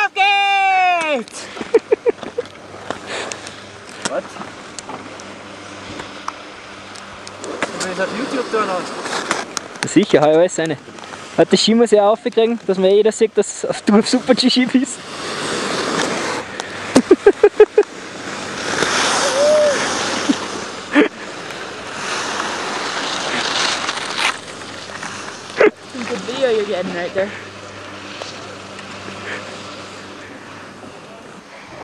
Auf geht's! Was? Wenn ich auf YouTube tun hast. Sicher, heuer alles eine. Hat das Ski muss ja aufkriegen, dass man jeder sieht, dass du auf Super G bist. Some good video you're getting right there.